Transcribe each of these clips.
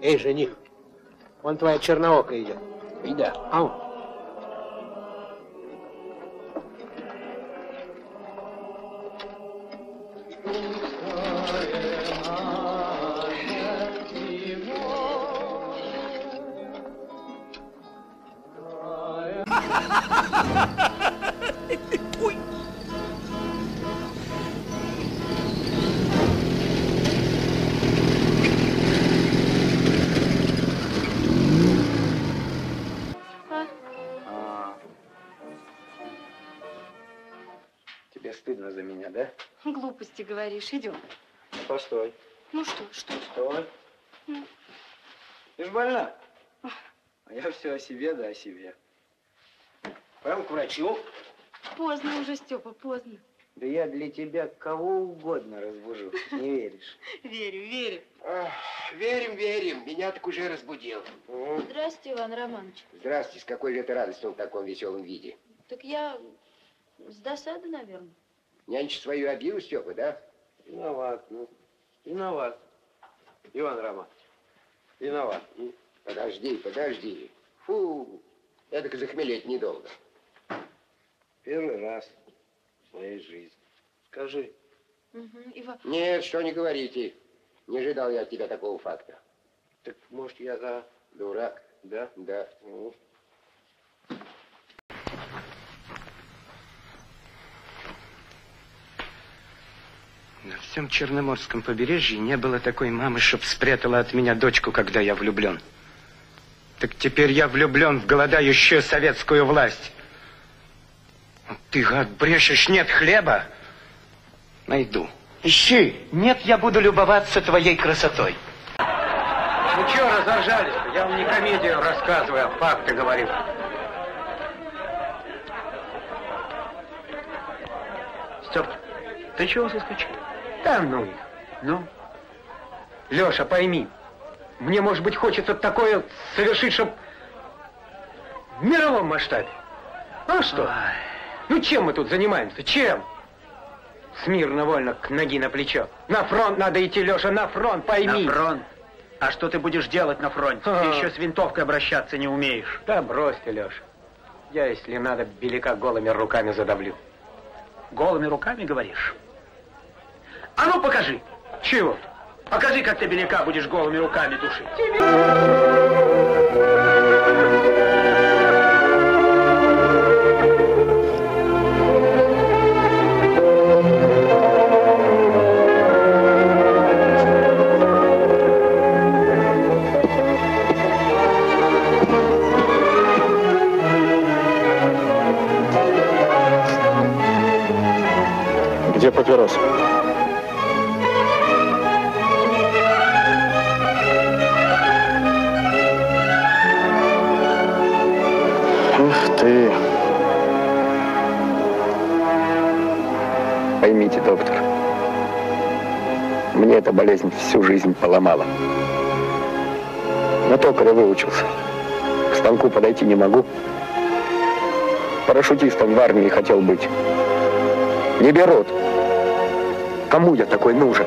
Эй, жених, вон твоя черноокая идет. Ида. Ау. Тебе стыдно за меня, да? Глупости говоришь. Идем. Ну, постой. Ну что? Стой. Ты ж больна. А я все о себе, да о себе. Пойдем к врачу. Поздно уже, Степа, поздно. Да я для тебя кого угодно разбужу. Не веришь? Верю. Верим. Меня так уже разбудил. Здравствуйте, Иван Романович. Здравствуйте. С какой же это радости в таком веселом виде? Так я с досады, наверное. Нянчишь свою обиду, Степа, да? Виноват, Виноват. Иван Романович. Виноват. Подожди. Фу, это захмелеть недолго. Первый раз в своей жизни. Скажи. Иван... Нет, что не говорите. Не ожидал я от тебя такого факта. Так, может, я за... Дурак. Да? Да. На всем Черноморском побережье не было такой мамы, чтоб спрятала от меня дочку, когда я влюблен. Так теперь я влюблен в голодающую советскую власть. Ты, гад, брешешь, нет хлеба? Найду. Ищи. Нет, я буду любоваться твоей красотой. Ну чего разоржались-то? Я вам не комедию рассказываю, а факты говорю. Степ, ты чего соскочил? Да ну их. Ну? Леша, пойми, мне, может быть, хочется такое совершить, чтоб в мировом масштабе. А что? Ой. Ну, чем мы тут занимаемся? Чем? Смирно, вольно, к ноги на плечо. На фронт надо идти, Леша, на фронт, пойми. На фронт? А что ты будешь делать на фронте? Ты еще с винтовкой обращаться не умеешь. Да брось ты, Леша. Я, если надо, беляка голыми руками задавлю. Голыми руками, говоришь? А ну, покажи. Чего? Покажи, как ты беляка будешь голыми руками душить. Где папирос? Эх ты. Поймите, доктор, мне эта болезнь всю жизнь поломала. На токаря выучился. К станку подойти не могу. Парашютистом в армии хотел быть. Не берут. Кому я такой нужен?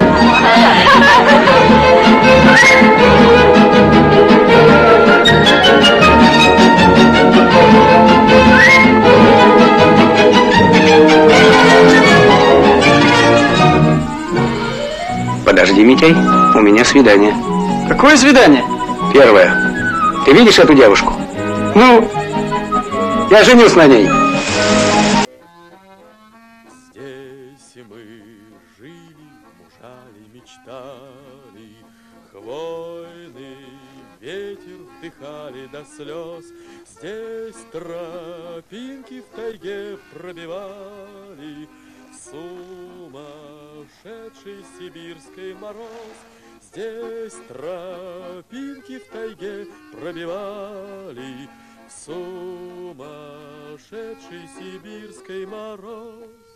Подожди, Митяй, у меня свидание. Какое свидание? Первое. Ты видишь эту девушку? Ну, я женюсь на ней. Здесь мы жили, мужали, мечтали, хвойный ветер вдыхали до слез. Здесь тропинки в тайге пробивали сумасшедший сибирский мороз. Здесь тропинки в тайге пробивали сумасшедший сибирский мороз.